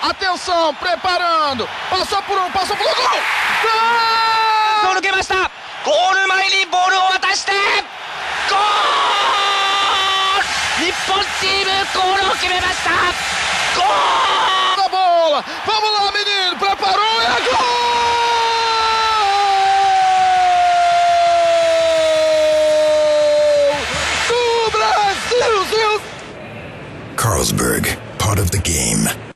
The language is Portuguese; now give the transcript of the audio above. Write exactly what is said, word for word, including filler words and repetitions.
Atenção, preparando. Passou por um, passou por um. Gol! Gol! 抜けました。ゴール前にボールを渡してゴール。日本チームゴールを決めました。ゴール Da bola. Vamos lá, menino. Preparou e é gol! Do Brasil! Carlsberg, part of the game.